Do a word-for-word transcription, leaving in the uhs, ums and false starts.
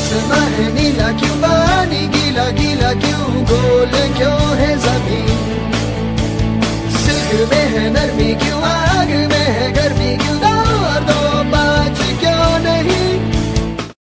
आसमां है नीला क्यों, पानी गीला गीला क्यों, गोल क्यों है जमीन। सिल्क में है नरमी क्यों, आग में है गर्मी